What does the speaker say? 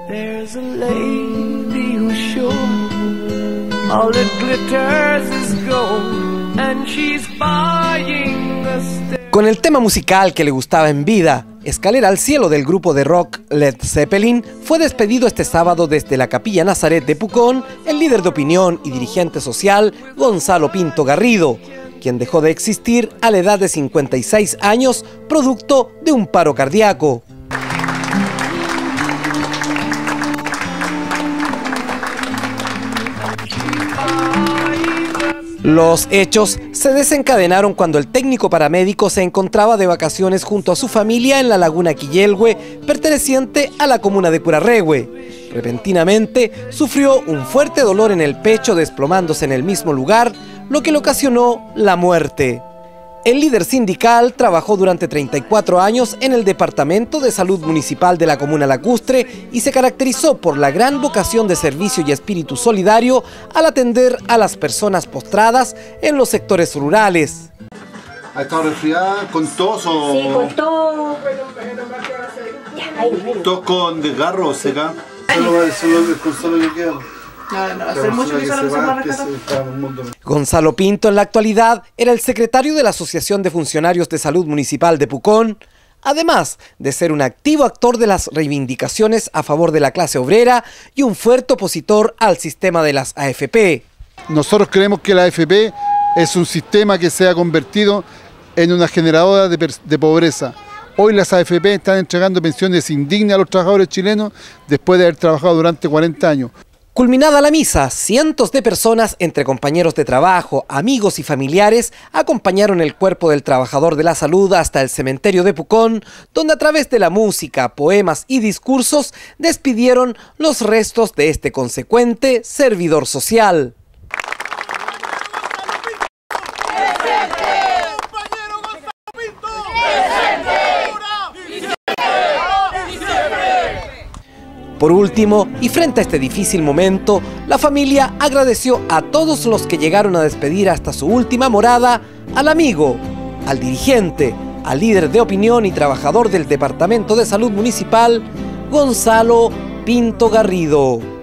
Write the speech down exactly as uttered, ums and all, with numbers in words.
There's a lady who's sure all that glitters is gold, and she's buying a st- Con el tema musical que le gustaba en vida, Escalera al cielo del grupo de rock Led Zeppelin, fue despedido este sábado desde la Capilla Nazaret de Pucón el líder de opinión y dirigente social Gonzalo Pinto Garrido, quien dejó de existir a la edad de cincuenta y seis años, producto de un paro cardíaco. Los hechos se desencadenaron cuando el técnico paramédico se encontraba de vacaciones junto a su familia en la laguna Quillelhue, perteneciente a la comuna de Purarrehue. Repentinamente sufrió un fuerte dolor en el pecho, desplomándose en el mismo lugar, lo que le ocasionó la muerte. El líder sindical trabajó durante treinta y cuatro años en el Departamento de Salud Municipal de la Comuna Lacustre y se caracterizó por la gran vocación de servicio y espíritu solidario al atender a las personas postradas en los sectores rurales. ¿Ha estado resfriada con tos o...? Sí, con tos. ¿Tos con desgarro o seca? Solo el consuelo que queda. No, no, hace mucho que solo se va a rescatar. Gonzalo Pinto en la actualidad era el secretario de la Asociación de Funcionarios de Salud Municipal de Pucón, además de ser un activo actor de las reivindicaciones a favor de la clase obrera y un fuerte opositor al sistema de las A F P. Nosotros creemos que la A F P es un sistema que se ha convertido en una generadora de, de pobreza. Hoy las A F P están entregando pensiones indignas a los trabajadores chilenos después de haber trabajado durante cuarenta años. Culminada la misa, cientos de personas, entre compañeros de trabajo, amigos y familiares, acompañaron el cuerpo del trabajador de la salud hasta el cementerio de Pucón, donde a través de la música, poemas y discursos despidieron los restos de este consecuente servidor social. Por último, y frente a este difícil momento, la familia agradeció a todos los que llegaron a despedir hasta su última morada, al amigo, al dirigente, al líder de opinión y trabajador del Departamento de Salud Municipal, Gonzalo Pinto Garrido.